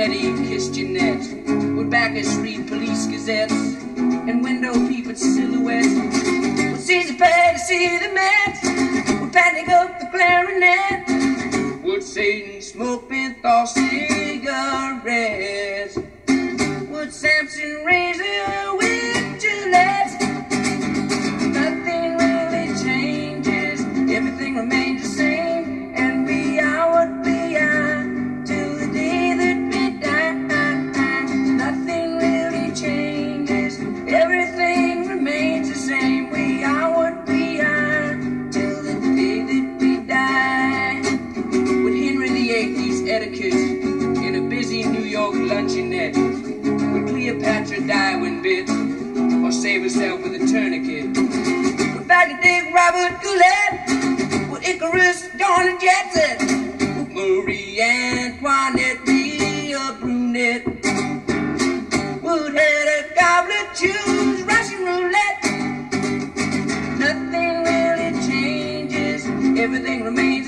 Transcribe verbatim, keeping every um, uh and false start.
Betty kissed Jeanette. Would Bacchus read police gazettes and window peep at silhouettes. Would Caesar pay to see the Mets? Would Patty up the clarinet? Would Satan smoke menthol cigarettes? Would Samson razor with Gillette? Nothing really changes, everything remains the same, and we are what we are till the day that we die. Nothing really changes, everything remains the same. We are what we are till the day that we die. Would Henry the Eighth use etiquette in a busy New York luncheonette? Would Cleopatra die when bit, or save herself with a tourniquet? Would Baggy Dick Robert Goulet? Would Icarus Dawn and Jetson? Would Marie Antoinette be a brunette? Would Hedda Goblet choose Russian roulette? Nothing really changes, everything remains